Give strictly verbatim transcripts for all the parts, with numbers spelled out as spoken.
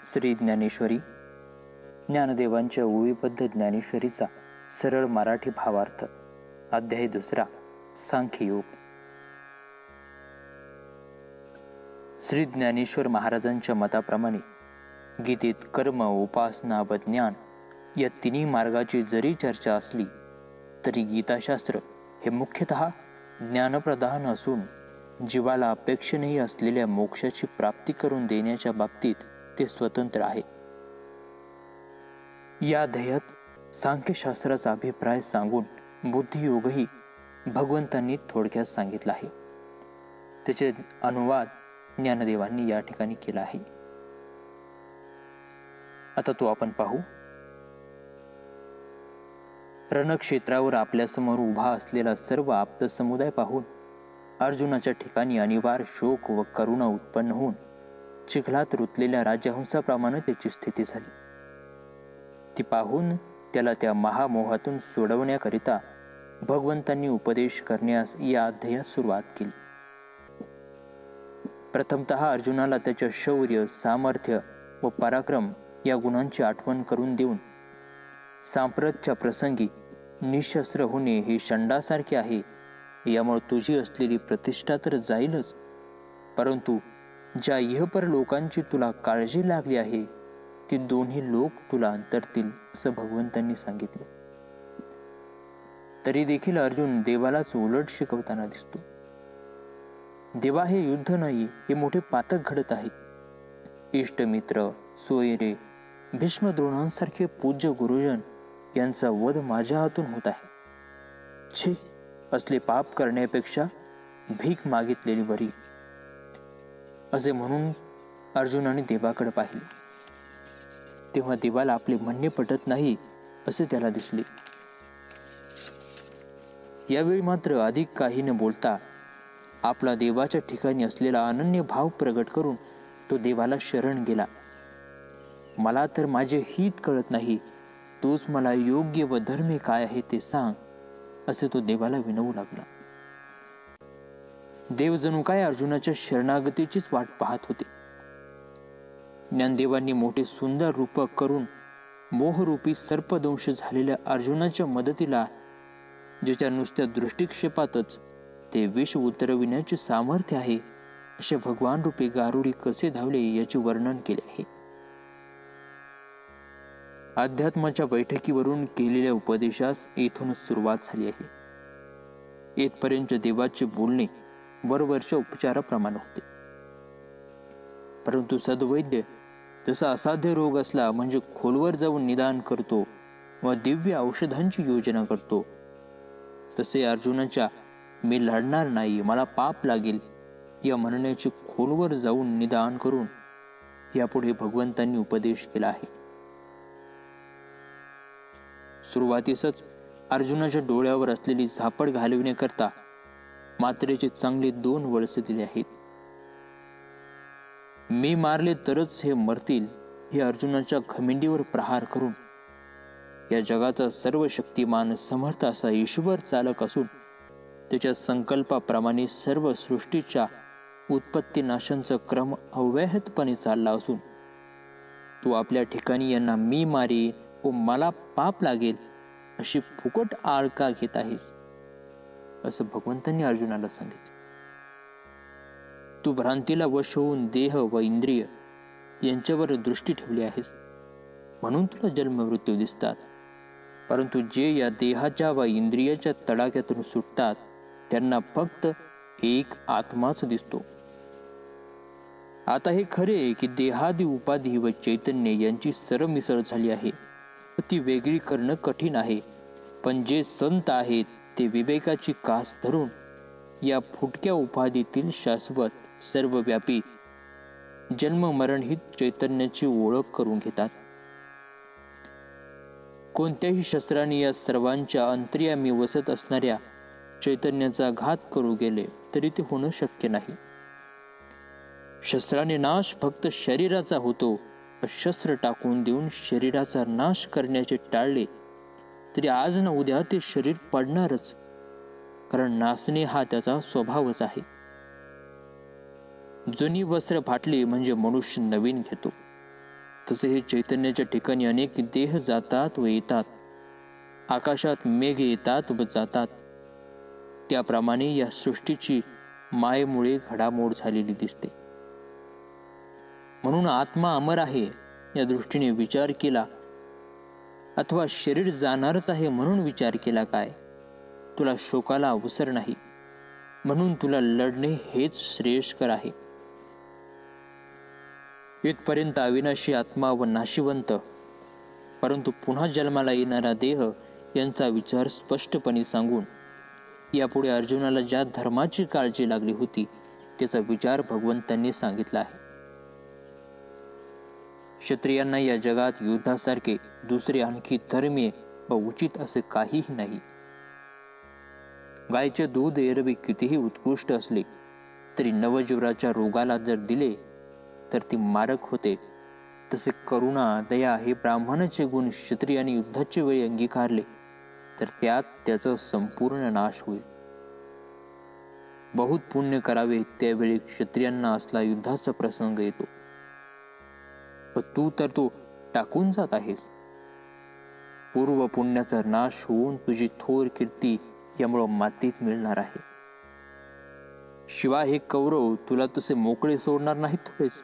श्री ज्ञानेश्वरी ज्ञानदेवांच्या ओवीबद्ध ज्ञानेश्वरीचा सरळ मराठी भावार्थ. अध्याय दुसरा. सांख्ययोग. श्री ज्ञानेश्वर महाराजांच्या मताप्रमाणे गीतेत कर्म, उपासना व ज्ञान या तिन्ही मार्गाची जरी चर्चा असली तरी गीताशास्त्र हे मुख्यतः ज्ञानप्रधान असून जीवाला अपेक्षणीय असलेल्या मोक्षाची प्राप्ती करून देण्याच्या बाबतीत ते स्वतंत्र आहे. या अध्यायात सांख्यशास्त्राचा अभिप्राय सांगून बुद्धियोगही भगवंतांनी थोडक्यात सांगितला आहे. त्याचे अनुवाद ज्ञानदेवांनी या ठिकाणी केला आहे. आता तो आपण पाहू. रणक्षेत्रावर आपल्यासमोर उभा असलेला सर्व आप्त समुदाय पाहून अर्जुनाच्या ठिकाणी अनिवार्य शोक व करुणा उत्पन्न होऊन चिखलात रुतलेल्या राजहंसाप्रमाणे त्याची स्थिती झाली. ती पाहून त्याला त्या महामोहातून सोडवण्याकरिता भगवंतांनी उपदेश करण्यास या अध्यायात सुरुवात केली. प्रथमतः अर्जुनाला त्याच्या शौर्य, सामर्थ्य व पराक्रम या गुणांची आठवण करून देऊन सांप्रतच्या प्रसंगी निशस्त्र होणे हे षंडासारखे आहे, यामुळे तुझी असलेली प्रतिष्ठा तर जाईलच, परंतु ज्या इहपर लोकांची तुला काळजी लागली आहे ती दोन्ही लोक तुला अंतरतील असं भगवंतांनी सांगितले. तरी देखील अर्जुन देवालाच उलट शिकवताना दिसतो. देवा, हे युद्ध नाही, हे मोठे पातक घडत आहे. इष्टमित्र, सोयरे, भीष्म द्रोणांसारखे पूज्य गुरुजन यांचा वध माझ्या हातून होत आहे. छे, असले पाप करण्यापेक्षा भीक मागितलेली बरी, असे म्हणून अर्जुनाने देवाकडे पाहिले. तेव्हा देवाला आपले म्हणणे पटत नाही असे त्याला दिसले. यावेळी मात्र अधिक काही न बोलता आपला देवाच्या ठिकाणी असलेला अनन्य भाव प्रगट करून तो देवाला शरण गेला. मला तर माझे हित कळत नाही, तूच मला योग्य व धर्मी काय आहे ते सांग, असे तो देवाला विनवू लागला. देव जणू काय अर्जुनाच्या शरणागतीचीच वाट पाहत होते. ज्ञानदेवांनी मोठे सुंदर रूपक करून मोहरूपी सर्पदंश झालेल्या अर्जुनाच्या मदतीला, ज्याच्या नुसत्या दृष्टिक्षेपातच ते विष उतरविण्याचे सामर्थ्य आहे, असे भगवान रूपी गारुडी कसे धावले याचे वर्णन केले आहे. अध्यात्माच्या बैठकीवरून केलेल्या उपदेशास येथूनच सुरुवात झाली आहे. येथपर्यंत देवाचे बोलणे वरवर्ष उपचाराप्रमाणे होते. परंतु सद्वैद्य जसा असाध्य रोग असला म्हणजे खोलवर जाऊन निदान करतो व दिव्य औषधांची योजना करतो, तसे अर्जुनाच्या मी लढणार नाही, मला पाप लागेल या म्हणण्याची खोलवर जाऊन निदान करून यापुढे भगवंतांनी उपदेश केला आहे. सुरुवातीसच अर्जुनाच्या डोळ्यावर असलेली झापड घालविण्याकरता मात्रेचे चांगले दोन वळसे दिले आहेत. मी मारले तरच हे मरतील हे अर्जुनाच्या खमिंडीवर प्रहार करून या जगाचा सर्व शक्तिमान समर्थ असा ईश्वर चालक असून त्याच्या संकल्पाप्रमाणे सर्व सृष्टीच्या उत्पत्ती नाशांचा क्रम अव्याहतपणे चालला असून तू आपल्या ठिकाणी यांना मी मारी व मला पाप लागेल अशी फुकट आळ का घेत आहेस, असं भगवंतांनी अर्जुनाला सांगितले. तू भ्रांतीला वश होऊन देह व इंद्रिय यांच्यावर दृष्टी ठेवली आहेस, म्हणून तुला जन्म मृत्यू दिसतात. परंतु जे या देहाच्या व इंद्रियाच्या तडाख्यातून सुटतात त्यांना फक्त एक आत्माच दिसतो. आता हे खरे की देहादी उपाधी व चैतन्य यांची सरमिसळ झाली आहे व ती वेगळी करणं कठीण आहे. पण जे संत आहेत ते विवेकाची कास धरून या फुटक्या उपाधीतील शाश्वत सर्वव्यापी जन्ममरणहित चैतन्याची ओळख करून घेतात. कोणत्याही शस्त्राने या सर्वांच्या अंतर्यामी वसत असणाऱ्या चैतन्याचा घात करू गेले तरी ते होणं शक्य नाही. शस्त्राने नाश फक्त शरीराचा होतो. शस्त्र टाकून देऊन शरीराचा नाश करण्याचे टाळले तरी आज न उद्या ते शरीर पडणारच, कारण नासणे हा त्याचा स्वभावच आहे. जुनी वस्त्र फाटली म्हणजे मनुष्य नवीन घेतो. तसे हे चैतन्याच्या ठिकाणी अनेक देह जातात व येतात, आकाशात मेघ येतात व जातात, त्याप्रमाणे या सृष्टीची मायेमुळे घडामोड झालेली दिसते. म्हणून आत्मा अमर आहे या दृष्टीने विचार केला, अथवा शरीर जाणारच आहे म्हणून विचार केला काय? तुला शोकाला अवसर नाही, म्हणून तुला लढणे हेच श्रेयस्कर आहे. इथपर्यंत अविनाशी आत्मा व नाशिवंत परंतु पुन्हा जन्माला येणारा देह यांचा विचार स्पष्टपणे सांगून यापुढे अर्जुनाला ज्या धर्माची काळजी लागली होती त्याचा विचार भगवंतांनी सांगितला आहे. क्षत्रियांना या जगात युद्धासारखे दुसरे आणखी धर्मीय व उचित असे काहीही नाही. गायचे दूध एरवी कितीही उत्कृष्ट असले तरी नवजीवराच्या रोगाला जर दिले तर ती मारक होते. तसे करुणा, दया हे ब्राह्मणाचे गुण क्षत्रियाने युद्धाच्या वेळी अंगीकारले तर त्यात त्याचा संपूर्ण नाश होईल. बहुत पुण्य करावे त्यावेळी क्षत्रियांना असला युद्धाचा प्रसंग येतो, व तू तर तो टाकून जात आहेस. पूर्व पुण्याचा नाश होऊन तुझी थोर कीर्ती यामुळे मातीत मिळणार आहे. शिवाय हे कौरव तुला तसे मोकळे सोडणार नाहीत थोडेच.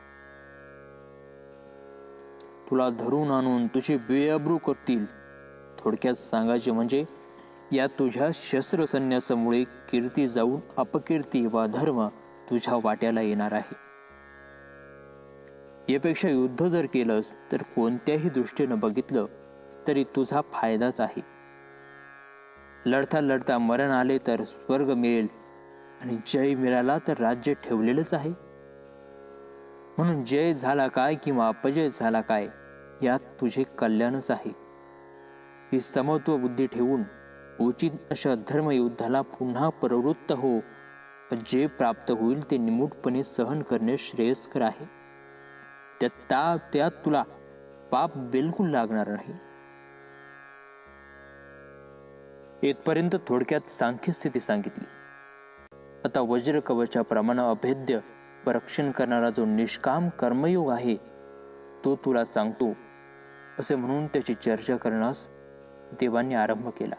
तुला धरून आणून तुझी बेअब्रू करतील. थोडक्यात सांगायचे म्हणजे या तुझ्या शस्त्र संन्यासामुळे कीर्ती जाऊन अपकीर्ती व अधर्म तुझ्या वाट्याला येणार आहे. यापेक्षा युद्ध जर केलंस तर कोणत्याही दृष्टीनं बघितलं तरी तुझा फायदाच आहे. लढता लढता मरण आले तर स्वर्ग मिळेल आणि जय मिळाला तर राज्य ठेवलेलंच आहे. म्हणून जय झाला काय किंवा अपजय झाला काय यात तुझे कल्याणच आहे. ही समत्व बुद्धी ठेवून उचित अशा धर्मयुद्धाला पुन्हा प्रवृत्त हो. जे प्राप्त होईल ते निमूटपणे सहन करणे श्रेयस्कर आहे. त्यात त्यात तुला पाप बिलकुल लागणार नाही. इथपर्यंत थोडक्यात सांख्य स्थिती सांगितली. आता वज्र कवचाप्रमाणे अभेद्य व रक्षण करणारा जो निष्काम कर्मयोग आहे तो तुला सांगतो असे म्हणून त्याची चर्चा करण्यास देवांनी आरंभ केला.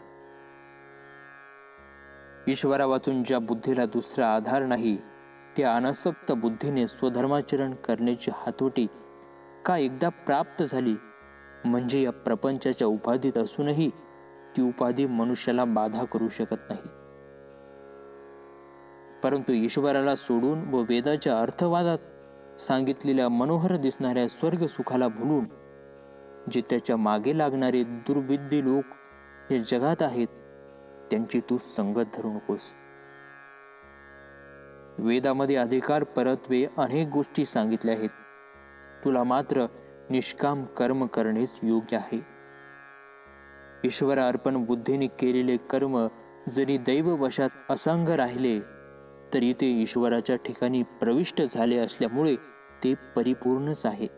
ईश्वरा वाचून ज्या बुद्धीला दुसरा आधार नाही त्या अनासक्त बुद्धीने स्वधर्माचरण करण्याची हातोटी का एकदा प्राप्त झाली म्हणजे या प्रपंचाच्या उपाधीत असूनही ती उपाधी मनुष्याला बाधा करू शकत नाही. परंतु ईश्वराला सोडून व वेदाच्या अर्थवादात सांगितलेल्या मनोहर दिसणाऱ्या स्वर्ग सुखाला भुलून जे त्याच्या मागे लागणारे दुर्बुद्धी लोक या जगात आहेत त्यांची तू संगत धरू नकोस. वेदामध्ये अधिकार परत्वे अनेक गोष्टी सांगितल्या आहेत. तुला मात्र निष्काम कर्म करणेच योग्य आहे. ईश्वर अर्पण बुद्धीने केलेले कर्म जरी दैव वशात असंग राहिले तरी ते ईश्वराच्या ठिकाणी प्रविष्ट झाले असल्यामुळे ते परिपूर्णच आहे.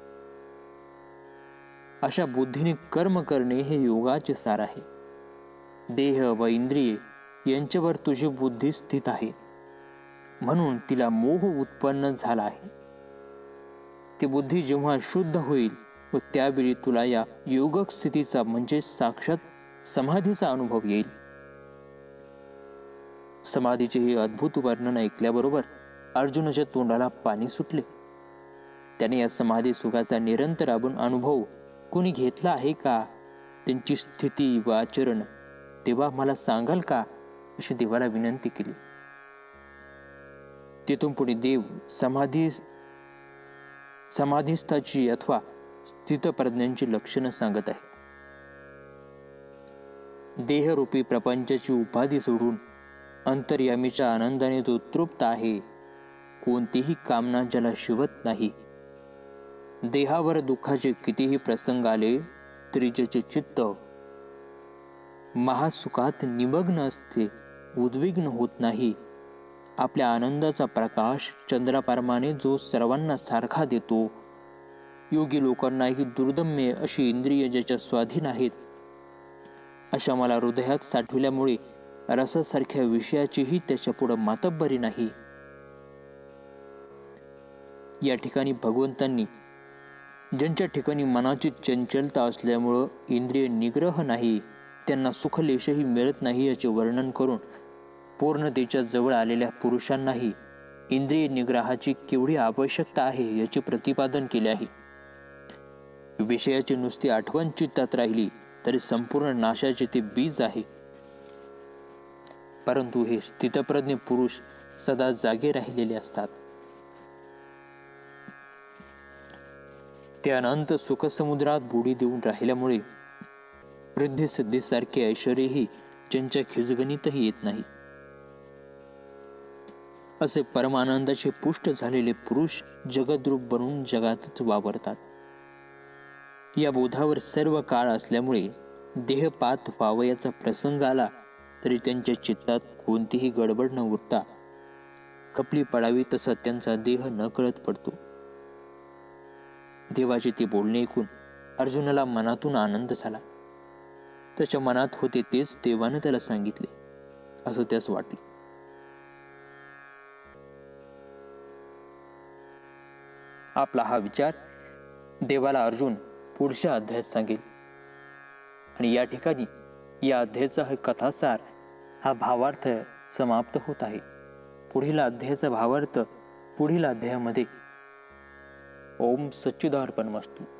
अशा बुद्धीने कर्म करणे हे योगाचे सार आहे. देह व इंद्रिये यांच्यावर तुझी बुद्धी स्थित आहे म्हणून तिला मोह उत्पन्न झाला आहे. ती बुद्धी जेव्हा शुद्ध होईल व त्यावेळी तुला या योगक स्थितीचा म्हणजे साक्षात समाधीचा अनुभव येईल. समाधीचे हे अद्भुत वर्णन ऐकल्याबरोबर अर्जुनाच्या तोंडाला पाणी सुटले. त्याने या समाधी सुखाचा निरंतर अनुभव कोणी घेतला आहे का? त्यांची स्थिती व आचरण देवा मला सांगाल का? अशी देवाला विनंती केली. तेथून पुढे देव समाधी समाधीस्थाची अथवा स्थितप्रज्ञांची लक्षणं सांगत आहे. देहरूपी प्रपंचाची उपाधी सोडून अंतर्यामीच्या आनंदाने जो तृप्त आहे, कोणतीही कामना ज्याला शिवत नाही, देहावर दुःखाचे कितीही प्रसंग आले तरी ज्याचे चित्त महासुखात निमग्न असते, उद्विग्न होत नाही, आपल्या आनंदाचा प्रकाश चंद्राप्रमाणे जो सर्वांना सारखा देतो, योगी लोकांनाही दुर्दम्य अशी इंद्रिय ज्याच्या स्वाधीन आहेत, अशा मला हृदयात साठविल्यामुळे रसासारख्या विषयाचीही त्याच्या पुढे मातब्बरी नाही. या ठिकाणी भगवंतांनी ज्यांच्या ठिकाणी मनाची चंचलता असल्यामुळं इंद्रिय निग्रह नाही, त्यांना सुखलेशही मिळत नाही याचे वर्णन करून पूर्णतेच्या जवळ आलेल्या पुरुषांनाही इंद्रिय निग्रहाची केवढी आवश्यकता आहे याचे प्रतिपादन केले आहे. विषयाची नुसती आठवण चित्तात राहिली तरी संपूर्ण नाशाचे ते बीज आहे. परंतु हे स्थितप्रज्ञ पुरुष सदा जागे राहिलेले असतात. ते अनंत सुखसमुद्रात बुडी देऊन राहिल्यामुळे रिद्धी सिद्धीसारखे ऐश्वर्यही त्यांच्या खिजगणीतही येत नाही. असे परमानंदाचे पुष्ट झालेले पुरुष जगद्रूप बनून जगातच वावरतात. या बोधावर सर्व काळ असल्यामुळे देहपात व्हावयाचा प्रसंग आला तरी त्यांच्या चित्तात कोणतीही गडबड न उरता खपली पडावी तसा त्यांचा देह न कळत पडतो. देवाचे ते बोलणे ऐकून अर्जुनाला मनातून आनंद झाला. त्याच्या मनात होते तेच देवाने त्याला सांगितले असं त्यास वाटले. आपला हा विचार देवाला अर्जुन पुढच्या अध्यायात सांगेल. आणि या ठिकाणी या अध्यायाचा हा कथासार हा भावार्थ समाप्त होत आहे. पुढील अध्यायाचा भावार्थ पुढील अध्यायामध्ये. ओम सच्चिदार्पणमस्तु.